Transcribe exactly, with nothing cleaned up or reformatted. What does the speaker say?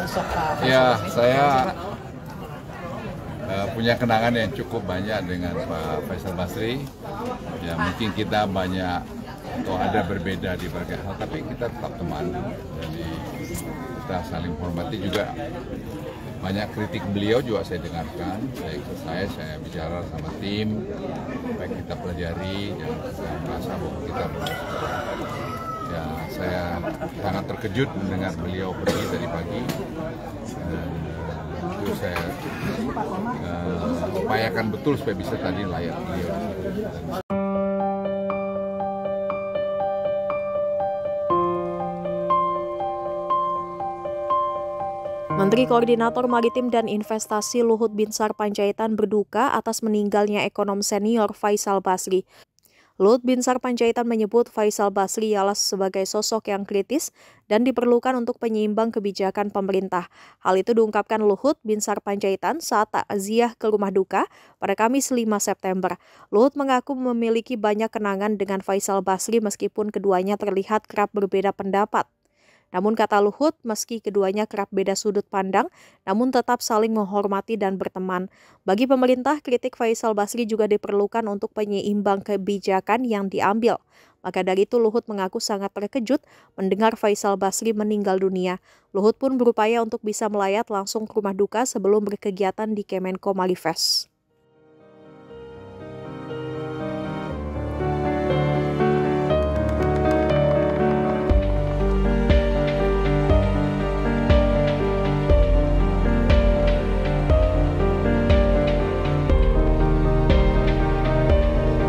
sosok Pak Faisal Ya, Basri? saya uh, punya kenangan yang cukup banyak dengan Pak Faisal Basri. Ya, mungkin kita banyak atau ada berbeda di berbagai hal, tapi kita tetap teman. Jadi kita saling hormati juga. Banyak kritik beliau juga saya dengarkan. Saya ikut saya, saya bicara sama tim, baik kita pelajari, jangan kita merasa bahwa kita ya saya sangat terkejut mendengar beliau pergi tadi pagi. Dan uh, itu saya uh, upayakan betul supaya bisa tadi layak beliau. Menteri Koordinator Maritim dan Investasi Luhut Binsar Panjaitan berduka atas meninggalnya ekonom senior Faisal Basri. Luhut Binsar Panjaitan menyebut Faisal Basri ialah sebagai sosok yang kritis dan diperlukan untuk penyeimbang kebijakan pemerintah. Hal itu diungkapkan Luhut Binsar Panjaitan saat takziah ke rumah duka pada Kamis lima September. Luhut mengaku memiliki banyak kenangan dengan Faisal Basri meskipun keduanya terlihat kerap berbeda pendapat. Namun kata Luhut, meski keduanya kerap beda sudut pandang, namun tetap saling menghormati dan berteman. Bagi pemerintah, kritik Faisal Basri juga diperlukan untuk penyeimbang kebijakan yang diambil. Maka dari itu Luhut mengaku sangat terkejut mendengar Faisal Basri meninggal dunia. Luhut pun berupaya untuk bisa melayat langsung ke rumah duka sebelum berkegiatan di Kemenko Marifest.